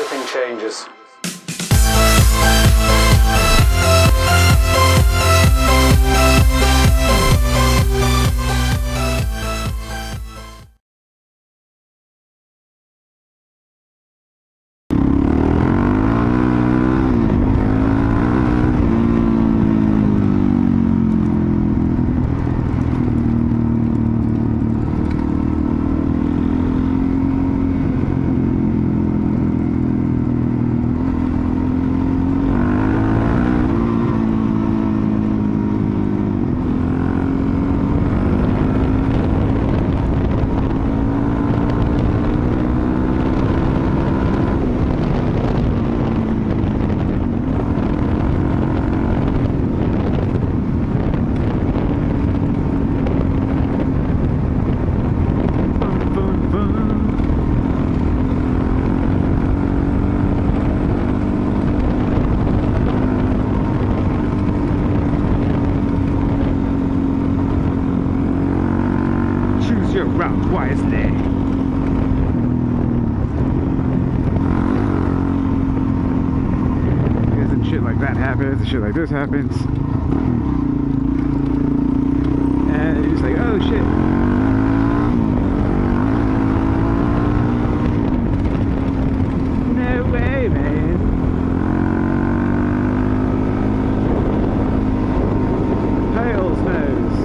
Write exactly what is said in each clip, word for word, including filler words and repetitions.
everything changes. Route wisely. Because then shit like that happens, and shit like this happens. And you're just like, oh shit. No way, man. Pale snows.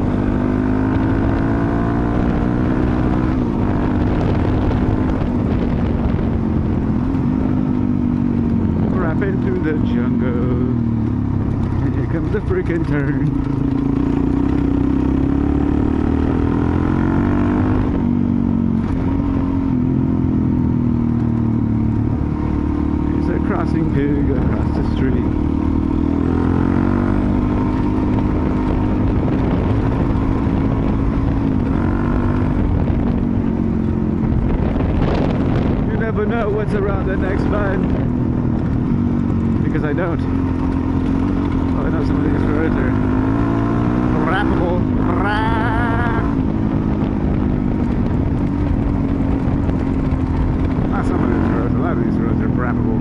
Through the jungle, and here comes the freaking turn. There's a crossing pig across the street. You never know what's around the next bend. Because I don't. Oh, I know some of these roads are rappable. Not some of these roads, a lot of these roads are rappable.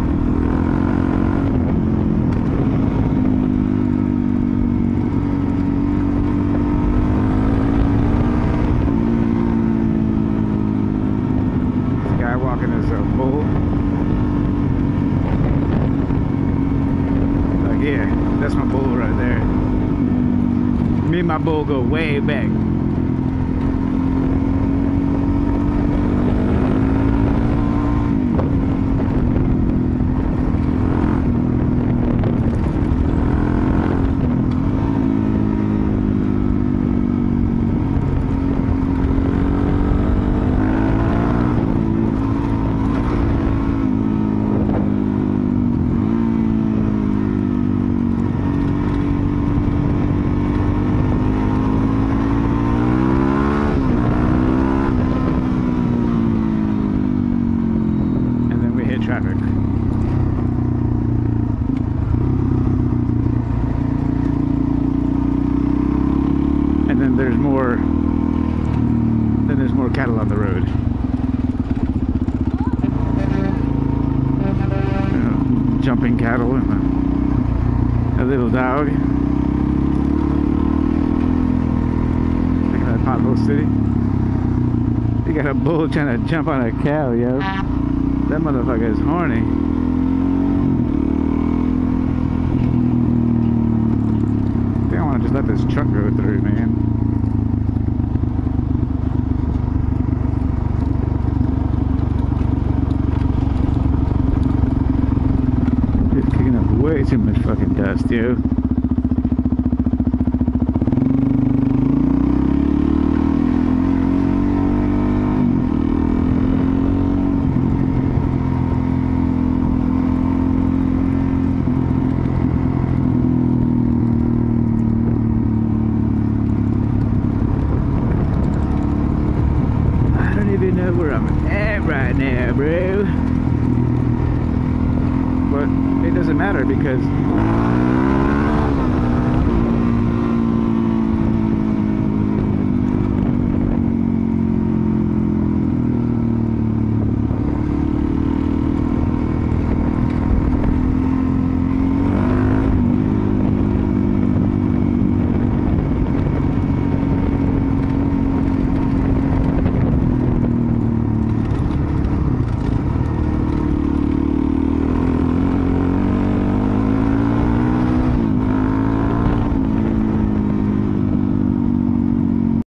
This guy walking is a bull. Yeah, that's my bull right there. Me and my bull go way back. Traffic. And then there's more then there's more cattle on the road. You know, jumping cattle and a, a little dog. Look at that pothole city. You got a bull trying to jump on a cow, yo. That motherfucker is horny. I think I want to just let this truck go through, man. It's kicking up way too much fucking dust, yo. Where I'm at right now, bro. But it doesn't matter because